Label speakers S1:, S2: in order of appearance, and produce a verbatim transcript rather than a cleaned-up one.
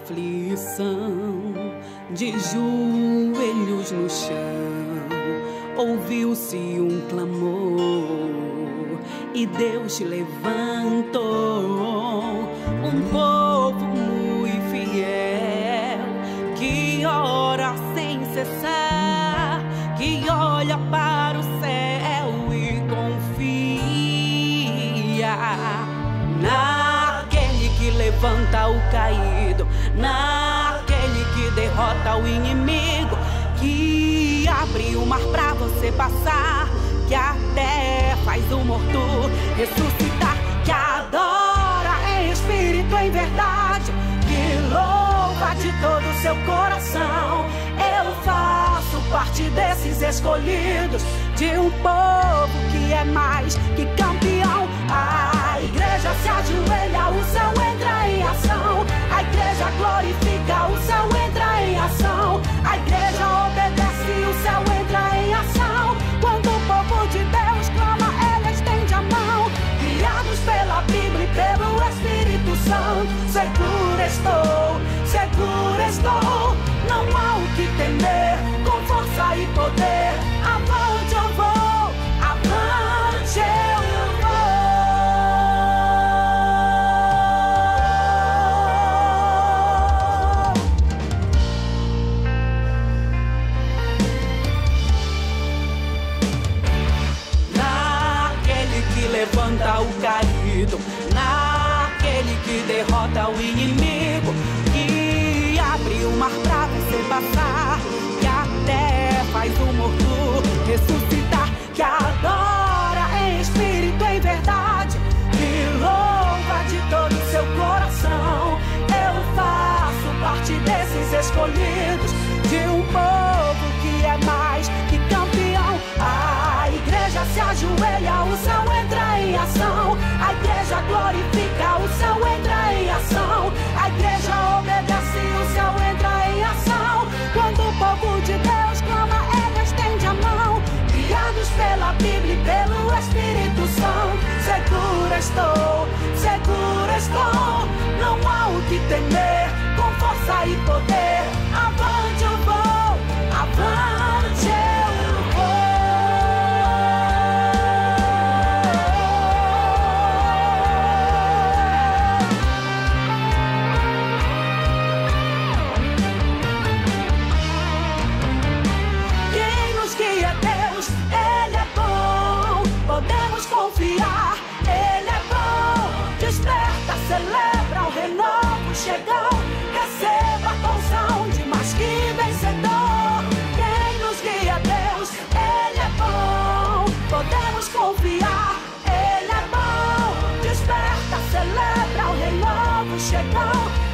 S1: aflição, de joelhos no chão, ouviu-se um clamor e Deus te levantou. Um povo muito fiel que ora sem cessar, que olha para o céu e confia naquele que levanta o caído, naquele que derrota o inimigo, que abre o mar pra você passar, que até faz o morto ressuscitar, que adora em espírito, em verdade, que louva de todo o seu coração. Eu faço parte desses escolhidos, de um povo que é mais que campeão. A igreja se ajoelha, o céu entra em ação. A igreja glorifica, o céu entra em ação. A igreja obedece, o céu entra em ação. Quando o povo de Deus clama, ela estende a mão. Guiados pela Bíblia e pelo Espírito Santo, segura estou, segura estou. Não há o que temer, com força e poder. Avante eu vou, avante eu levanta o caído, naquele que derrota o inimigo, que abre o mar pra você passar, que até faz o morto ressuscitar, que adora em espírito, em verdade, que louva de todo o seu coração. Eu faço parte desses escolhidos, de um povo que é mais que campeão. A igreja se ajoelha, o céu entra em ação. A igreja glorifica, o céu entra em ação. A igreja obedece, o céu entra em ação. Quando o povo de Deus clama, ela estende a mão. Guiados pela Bíblia e pelo Espírito Santo, segura estou, segura estou. Não há o que temer, com força e poder. Avante eu vou, avante eu vou. Confiar, Ele é bom. Desperta, celebra o renovo chegou. Receba a porção de mais que vencedor. Quem nos guia, Deus, Ele é bom. Podemos confiar, Ele é bom. Desperta, celebra o renovo chegou.